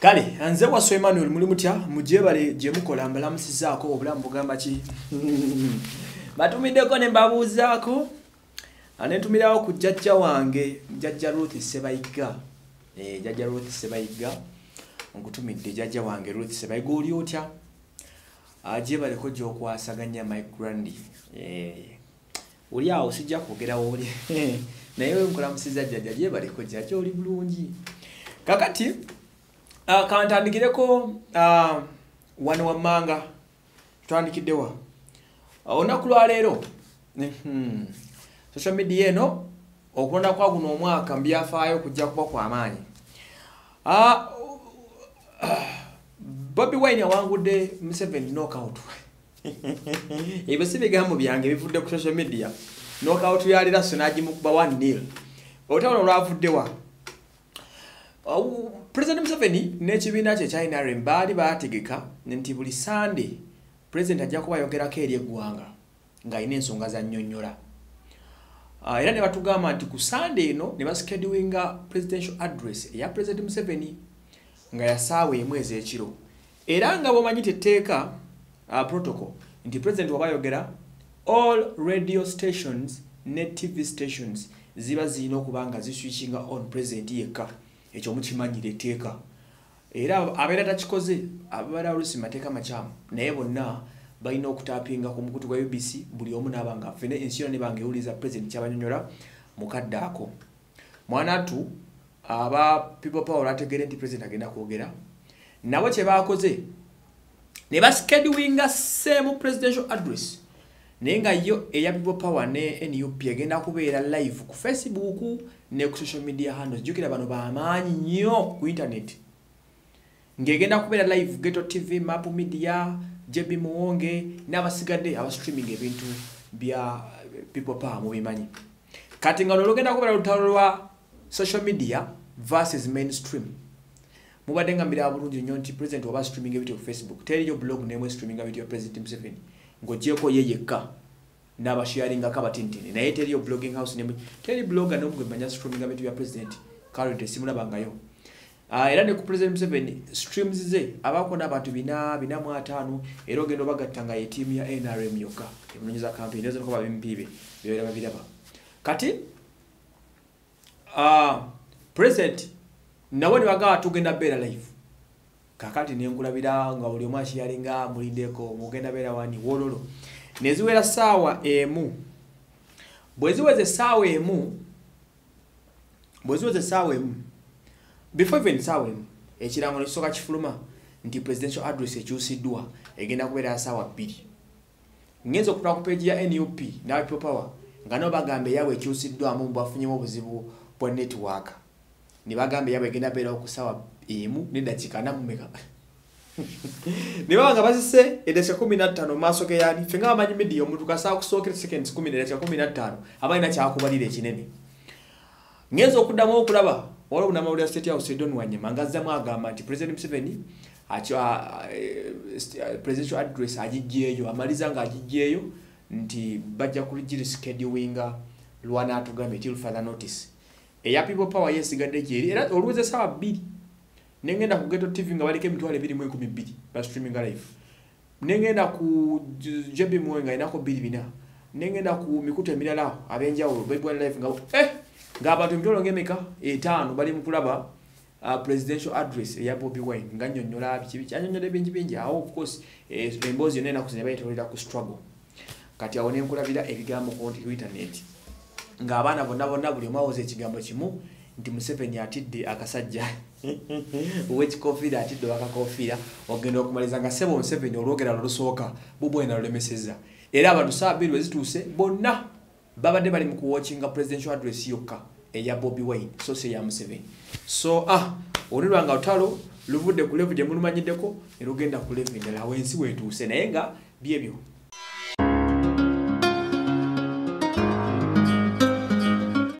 Kale, anze wa Emmanuel muri mutya mujebale je mukola mbalamusizaako obulamu bugamba ki batumideko ne mbabuuzaako anetumirawo ku jjajja wange jjajja Ruth Sebayiga jjajja Ruth Sebayiga onkutumidde jjajja wange Ruth Sebayiga oli otya ajebale ko jo kwasaganya my grandi oli awo sijja kwogera oli naye nkulamusiza jjajja jebale ko jjajja oli bulungi kakati kantandikireko wano wammanga tutandikiddewa olunaku lwa leero social media eno okulonda kwa guno omwaka mbyafaayo kujja kuba kw'amaanyi Bobi Wine awangudde Museveni knockout ebyo si bigambo byange bivudde ku social media knockout yalira sonagimukuba 1-0 olutalo lwavuddewa President Museveni n'ekibiina kye China baali baategeka nti buli Sunday President ajja kuba ayogerako eri eggwanga ng'alina ensonga za nnyonnyola. Era ne batugamba nti ku Sunday eno ne baschedulinga presidential address eya President Museveni nga ya ssaawa emu ez'ekiro. Era nga bw'omanyi tetteeka protocol nti President waba ayogera all radio stations ne TV stations ziba zirina okuba nga ziswitchinga on President yekka. Ekyo mukimanyire etteeka era abeera takikoze abaala olusi mateeka makyamu naye bonna balina okutapinga ku mukutu gwa UBC buli omu n'abanga fene ensi ne bangewuliza President kyabanyonyola mukadde ako mwanatu aba people power ategere nti President agenda kwogera nabo kye baakoze ne baschedulinga same presidential address naye nga yo eya people power ne NUP agenda kubeera live ku Facebook ne ku social media handles jukira bano bamaanyi nnyo ku internet ngegenda kubeera live Geto TV Mapu Media JB Muwonge n'abasigadde aba streaming ebintu bya people power mu bimanyi kati nga logenda kubeera lutalo lwa social media versus mainstream mubadde nga mbira bulungi nnyo nti President oba streaming ebintu ku Facebook teriyo blog nemwe streaming ebintu ya President Museveni ng'ogyeko ye yekka n'abasharinga kabatintini naye teriyo blogging house nemwe teri blogger n'omugwe manya streaming ebintu bya President currently simulabangayo era ne ku President Museveni streams ze abako n'abantu 405 era ogenda bagattanga ye team ya NRM yokka ebinonyeza campaign ezo ko babimpibe byera babiraba kati President nawe ni waga tugenda bera live kakati ne nkulabira nga buli omashi yalinga mulindeko mugenda bera wani wololo neziwera sawa emu bweziweze sawa emu before even sawa emu ekirango ne soka kifuluma nti presidential address ekyusiddwa egenda kubeera sawa 2 ngenzo okutwa ku page ya NUP na people power nga no bagambe yawe ekyusiddwa mu bafunyemo obuzibu bwa network ni bagambe yawe egenda beera okusawa emu n'eddakiika namumeka ne banga basise eddakiika 15 maaso ke yani fenga amanyi media omuntu kasaa kusookera seconds 10 eddakiika 15 abalina kyakubalira ekinene ngenzo okuddamu okulaba wala bunamawulira state house edon wanyama ngazzamu agamba nti President Museveni presidential address agijjeeyo amaliza nga agijjeeyo nti bajja kulijiri schedulinga lwana atugambye till further notice eya people power yesigadde gyeri era oluweze sawa 2 nengenda ku Geto TV nga baleke emitwalo 212 ba streaming live nengenda ku JB Muwonge inako 2 nengenda ku mikutu emirala abenjawulo Bible live nga abantu emitwalo ngemeka 5 bali mukulaba presidential address ya Bobi Wine nga nnyonnyola bikibi kyanyonnyola bingi awo of course embozi yonna kuzina bayitolera ku struggle kati awo nenkulabira ebigambo ku internet nga abaana bonna buli mwawoze ekigambo kimu nti Museveni atidde akasajja uwekikofiira atidde wakakofiira ogenda okumaliza nga sebo Museveni olwogera lulusooka bubwena lulemeseza era abantu saa 2 wezituuse bonna babadde bali mu kuwatchinga presidential address yokka eya Bobi Wine so se ya Museveni so olulwanga utalo luvudde ku level gye mulumanyiddeko erugenda ku level endala wensi wetuuse naye nga byebyo